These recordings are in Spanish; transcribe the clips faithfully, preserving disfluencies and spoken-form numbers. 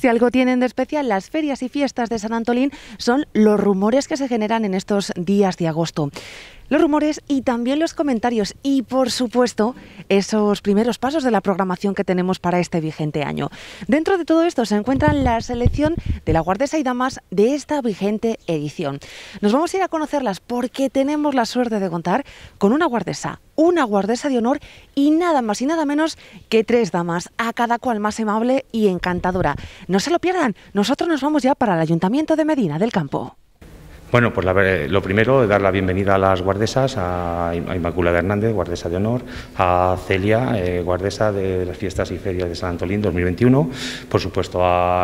Si algo tienen de especial las ferias y fiestas de San Antolín son los rumores que se generan en estos días de agosto. Los rumores y también los comentarios y, por supuesto, esos primeros pasos de la programación que tenemos para este vigente año. Dentro de todo esto se encuentra la selección de la guardesa y damas de esta vigente edición. Nos vamos a ir a conocerlas porque tenemos la suerte de contar con una guardesa, una guardesa de honor y nada más y nada menos que tres damas, a cada cual más amable y encantadora. No se lo pierdan, nosotros nos vamos ya para el Ayuntamiento de Medina del Campo. Bueno, pues la, lo primero, dar la bienvenida a las guardesas, a Inmaculada Hernández, guardesa de honor, a Celia, eh, guardesa de las fiestas y ferias de San Antolín dos mil veintiuno, por supuesto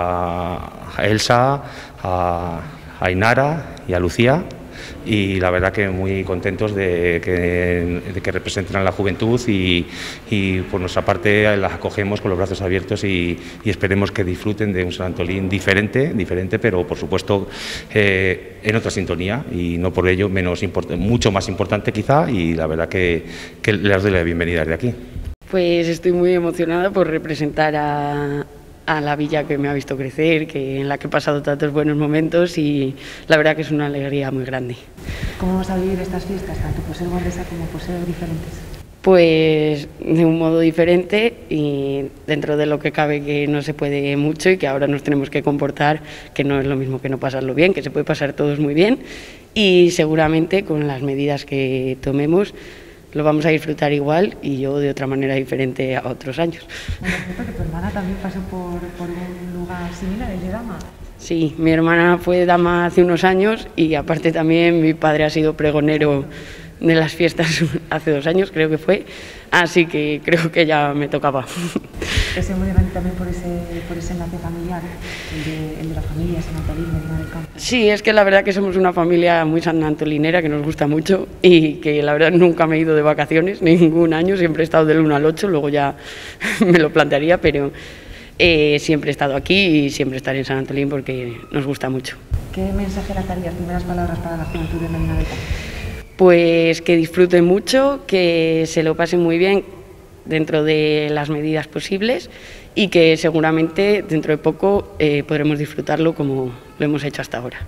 a, a Elsa, a, a Inara y a Lucía. Y la verdad que muy contentos de que, de que representen a la juventud y, y por nuestra parte las acogemos con los brazos abiertos y, y esperemos que disfruten de un San Antolín diferente, diferente pero por supuesto eh, en otra sintonía y no por ello menos mucho más importante quizá, y la verdad que, que les doy la bienvenida desde aquí. Pues estoy muy emocionada por representar a... a la villa que me ha visto crecer, que en la que he pasado tantos buenos momentos y la verdad que es una alegría muy grande. ¿Cómo vamos a vivir estas fiestas, tanto por ser guardesa como por ser diferentes? Pues de un modo diferente y dentro de lo que cabe, que no se puede mucho y que ahora nos tenemos que comportar, que no es lo mismo que no pasarlo bien, que se puede pasar todos muy bien y seguramente con las medidas que tomemos lo vamos a disfrutar igual y yo de otra manera diferente a otros años. Bueno, cierto que tu hermana también pasó por, por un lugar similar, el de dama. Sí, mi hermana fue dama hace unos años y aparte también mi padre ha sido pregonero de las fiestas hace dos años, creo que fue, así que creo que ya me tocaba. Es seguramente también por ese, por ese enlace familiar, el de, el de la familia San Antolín, Medina del Campo. Sí, es que la verdad que somos una familia muy sanantolinera que nos gusta mucho y que la verdad nunca me he ido de vacaciones, ningún año, siempre he estado del uno al ocho, luego ya me lo plantearía, pero eh, siempre he estado aquí y siempre estaré en San Antolín porque nos gusta mucho. ¿Qué mensaje lanzarías, primeras palabras para la juventud de Medina del Campo? Pues que disfruten mucho, que se lo pasen muy bien dentro de las medidas posibles y que seguramente dentro de poco eh, podremos disfrutarlo como lo hemos hecho hasta ahora.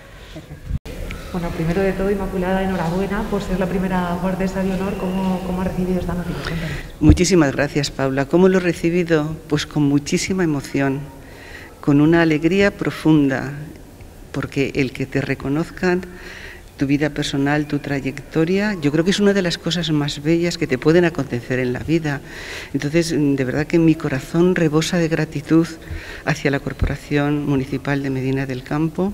Bueno, primero de todo, Inmaculada, enhorabuena por ser la primera guardesa de honor. ¿Cómo, cómo ha recibido esta noticia? Cuéntanos. Muchísimas gracias, Paula. ¿Cómo lo he recibido? Pues con muchísima emoción, con una alegría profunda, porque el que te reconozcan tu vida personal, tu trayectoria, yo creo que es una de las cosas más bellas que te pueden acontecer en la vida. Entonces, de verdad que mi corazón rebosa de gratitud hacia la Corporación Municipal de Medina del Campo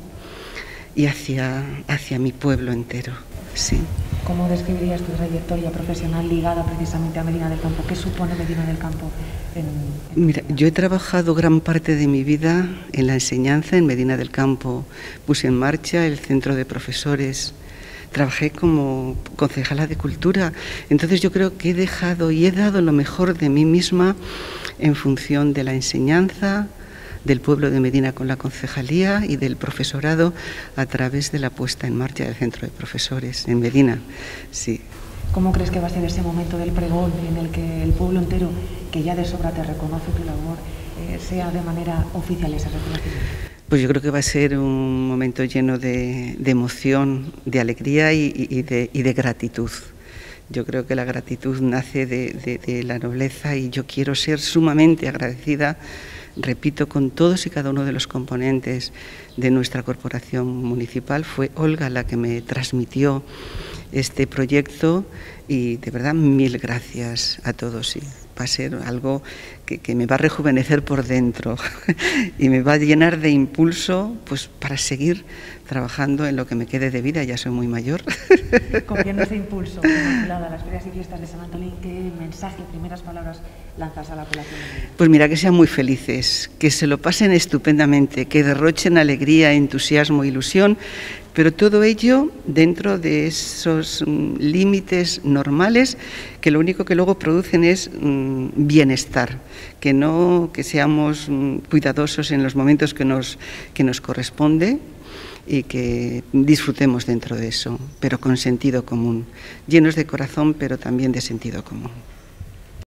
y hacia, hacia mi pueblo entero. Sí. ¿Cómo describirías tu trayectoria profesional ligada precisamente a Medina del Campo? ¿Qué supone Medina del Campo? En, en... Mira, yo he trabajado gran parte de mi vida en la enseñanza en Medina del Campo. Puse en marcha el centro de profesores, trabajé como concejala de cultura. Entonces yo creo que he dejado y he dado lo mejor de mí misma en función de la enseñanza, del pueblo de Medina con la concejalía y del profesorado a través de la puesta en marcha del centro de profesores en Medina. Sí. ¿Cómo crees que va a ser ese momento del pregón en el que el pueblo entero, que ya de sobra te reconoce tu labor, eh, sea de manera oficial ese reconocimiento? Pues yo creo que va a ser un momento lleno de, de emoción, de alegría y, y, de, y de gratitud. Yo creo que la gratitud nace de, de, de la nobleza y yo quiero ser sumamente agradecida, repito, con todos y cada uno de los componentes de nuestra corporación municipal. Fue Olga la que me transmitió este proyecto y de verdad mil gracias a todos. Sí, va a ser algo que, que me va a rejuvenecer por dentro y me va a llenar de impulso pues, para seguir trabajando en lo que me quede de vida, ya soy muy mayor. Cogiendo ese impulso, Inmaculada, las ferias y fiestas de San Antolín, ¿qué mensaje, primeras palabras lanzas a la población? Pues mira, que sean muy felices, que se lo pasen estupendamente, que derrochen alegría, entusiasmo, ilusión, pero todo ello dentro de esos mm, límites normales que lo único que luego producen es mm, bienestar, que no que seamos mm, cuidadosos en los momentos que nos, que nos corresponde y que disfrutemos dentro de eso, pero con sentido común, llenos de corazón, pero también de sentido común.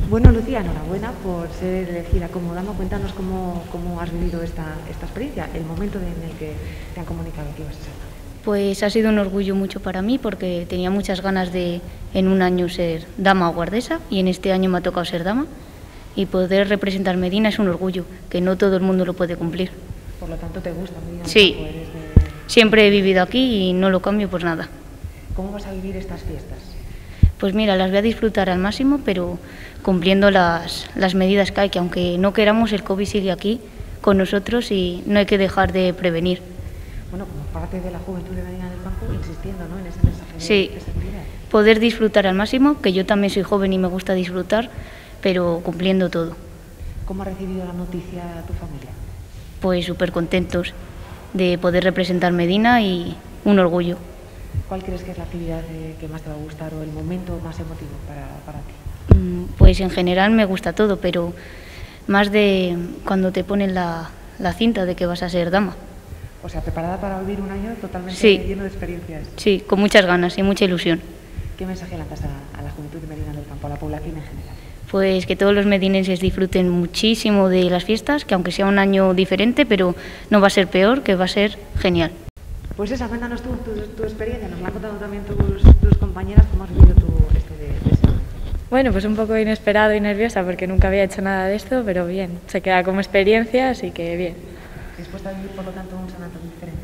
Bueno, Lucía, enhorabuena por ser elegida como dama. Cuéntanos cómo, cómo has vivido esta, esta experiencia, el momento en el que te han comunicado que ibas a ser dama. Pues ha sido un orgullo mucho para mí porque tenía muchas ganas de en un año ser dama o guardesa y en este año me ha tocado ser dama y poder representar Medina es un orgullo que no todo el mundo lo puede cumplir. Por lo tanto, ¿te gusta Medina? Sí, De... siempre he vivido aquí y no lo cambio por nada. ¿Cómo vas a vivir estas fiestas? Pues mira, las voy a disfrutar al máximo, pero cumpliendo las, las medidas que hay, que aunque no queramos, el COVID sigue aquí con nosotros y no hay que dejar de prevenir. Bueno, como parte de la juventud de Medina del Campo, insistiendo, ¿no?, en ese mensaje de, sí, de seguridad. Poder disfrutar al máximo, que yo también soy joven y me gusta disfrutar, pero cumpliendo todo. ¿Cómo ha recibido la noticia tu familia? Pues súper contentos de poder representar Medina y un orgullo. ¿Cuál crees que es la actividad que más te va a gustar o el momento más emotivo para, para ti? Pues en general me gusta todo, pero más de cuando te ponen la, la cinta de que vas a ser dama. O sea, ¿preparada para vivir un año totalmente sí. lleno de experiencias? Sí, con muchas ganas y mucha ilusión. ¿Qué mensaje lanzas a, a la juventud de Medina del Campo, a la población en general? Pues que todos los medinenses disfruten muchísimo de las fiestas, que aunque sea un año diferente, pero no va a ser peor, que va a ser genial. Pues esa, cuéntanos tú tu, tu experiencia, nos la han contado también tus, tus compañeras, ¿cómo has vivido tú esto de, de ser? Bueno, pues un poco inesperado y nerviosa porque nunca había hecho nada de esto, pero bien, se queda como experiencia, así que bien. ¿Dispuesta a vivir, por lo tanto, un San Antolín diferente?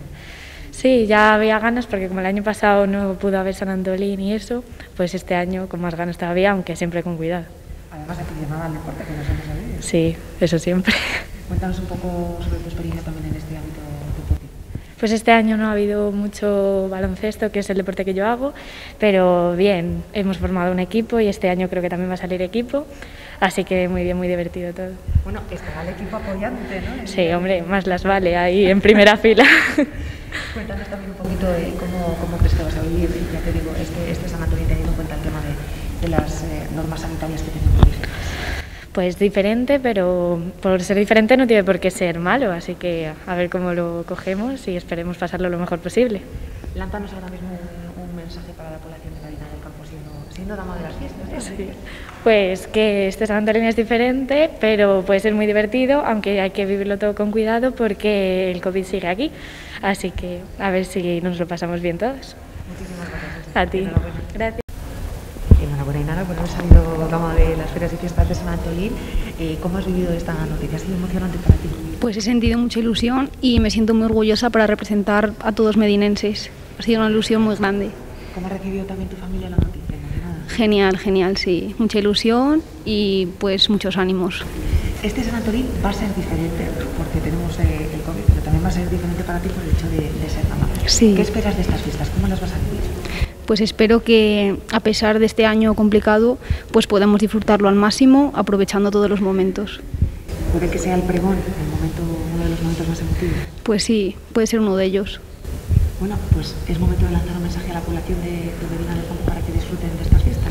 Sí, ya había ganas porque como el año pasado no pudo haber San Antolín y eso, pues este año con más ganas todavía, aunque siempre con cuidado. Además de aficionada al deporte, que nos hemos sabido. Sí, eso siempre. Cuéntanos un poco sobre tu experiencia también en este ámbito deportivo. Pues este año no ha habido mucho baloncesto, que es el deporte que yo hago, pero bien, hemos formado un equipo y este año creo que también va a salir equipo, así que muy bien, muy divertido todo. Bueno, estará el equipo apoyándote, ¿no? Sí, hombre, más las vale ahí en primera fila. Cuéntanos también un poquito de cómo, cómo crees que vas a vivir, ya te digo, este, este San Antolín teniendo en cuenta el tema de, de las eh, normas sanitarias que tenemos vigentes. Pues diferente, pero por ser diferente no tiene por qué ser malo, así que a ver cómo lo cogemos y esperemos pasarlo lo mejor posible. Lánzanos ahora mismo un, un mensaje para la población de Medina del Campo, siendo, siendo dama de las fiestas, ¿no? Sí. Pues que este San Antolín es diferente, pero puede ser muy divertido, aunque hay que vivirlo todo con cuidado porque el COVID sigue aquí, así que a ver si nos lo pasamos bien todos. Muchísimas gracias. A ti. Gracias. Enhorabuena, Inara, por haber salido dama de las ferias y fiestas de San Antolín. Eh, ¿Cómo has vivido esta noticia? ¿Ha sido emocionante para ti? Pues he sentido mucha ilusión y me siento muy orgullosa para representar a todos medinenses. Ha sido una ilusión muy grande. ¿Cómo ha recibido también tu familia la noticia? ¿Emocionada? Genial, genial, sí. Mucha ilusión y pues muchos ánimos. Este San Antolín va a ser diferente porque tenemos eh, el COVID, pero también va a ser diferente para ti por el hecho de, de ser dama. Sí. ¿Qué esperas de estas fiestas? ¿Cómo las vas a vivir? Pues espero que, a pesar de este año complicado, pues podamos disfrutarlo al máximo, aprovechando todos los momentos. ¿Puede que sea el pregón el momento, uno de los momentos más emotivos? Pues sí, puede ser uno de ellos. Bueno, pues es momento de lanzar un mensaje a la población de, de Medina del Campo para que disfruten de estas fiestas.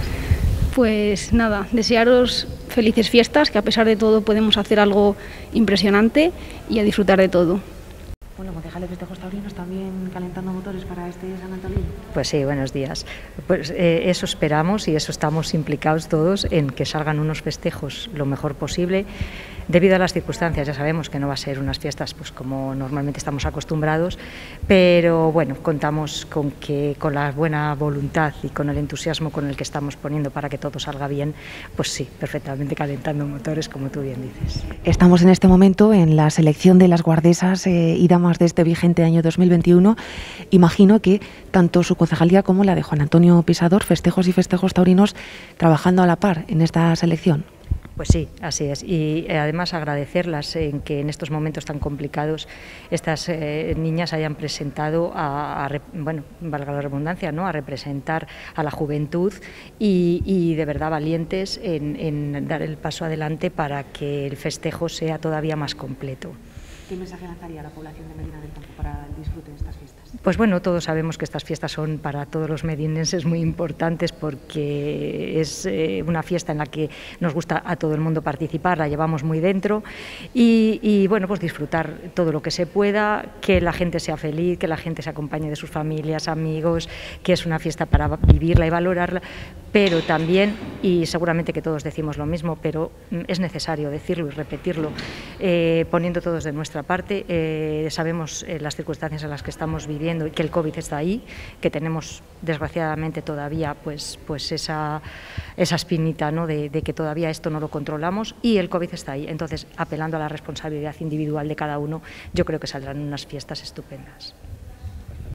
Pues nada, desearos felices fiestas, que a pesar de todo podemos hacer algo impresionante y a disfrutar de todo. Bueno, concejales festejos taurinos también calentando motores para este San Antolín. Pues sí, buenos días. Pues eh, eso esperamos y eso estamos implicados todos en que salgan unos festejos lo mejor posible. Debido a las circunstancias, ya sabemos que no va a ser unas fiestas pues como normalmente estamos acostumbrados, pero bueno, contamos con que con la buena voluntad y con el entusiasmo con el que estamos poniendo para que todo salga bien, pues sí, perfectamente calentando motores, como tú bien dices. Estamos en este momento en la selección de las guardesas eh, y damas de este vigente año dos mil veintiuno. Imagino que tanto su concejalía como la de Juan Antonio Pisador, festejos y festejos taurinos, trabajando a la par en esta selección. Pues sí, así es. Y eh, además agradecerlas en que en estos momentos tan complicados estas eh, niñas hayan presentado a, a, bueno, valga la redundancia, ¿no?, a representar a la juventud y, y de verdad valientes en, en dar el paso adelante para que el festejo sea todavía más completo. ¿Qué mensaje lanzaría a la población de Medina del Campo para el disfrute de estas fiestas? Pues bueno, todos sabemos que estas fiestas son para todos los medinenses muy importantes porque es eh, una fiesta en la que nos gusta a todo el mundo participar, la llevamos muy dentro y, y bueno, pues disfrutar todo lo que se pueda, que la gente sea feliz, que la gente se acompañe de sus familias, amigos, que es una fiesta para vivirla y valorarla, pero también, y seguramente que todos decimos lo mismo, pero es necesario decirlo y repetirlo, eh, poniendo todos de nuestra parte. Eh, sabemos eh, las circunstancias en las que estamos viviendo y que el COVID está ahí, que tenemos desgraciadamente todavía pues, pues esa, esa espinita, ¿no?, de, de que todavía esto no lo controlamos, y el COVID está ahí. Entonces, apelando a la responsabilidad individual de cada uno, yo creo que saldrán unas fiestas estupendas.